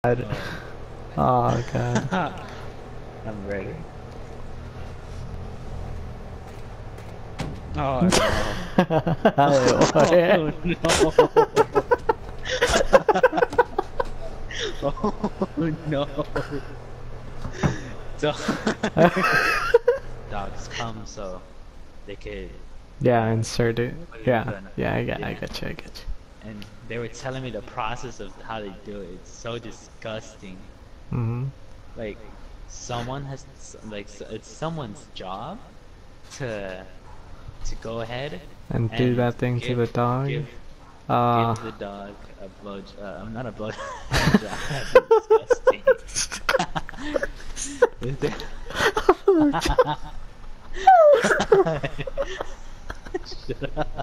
God. Oh god. I'm ready. Oh no. Oh no. Oh no. Dogs come so they could Yeah, insert it. put it Yeah, into an yeah, I yeah. get you, I get you. And they were telling me the process of how they do it. It's so disgusting. Mm-hmm. Like someone has it's someone's job to go ahead And do and that thing to the dog. give Uh, the dog a blow. Not a blow. That's disgusting. Is there? Shut up.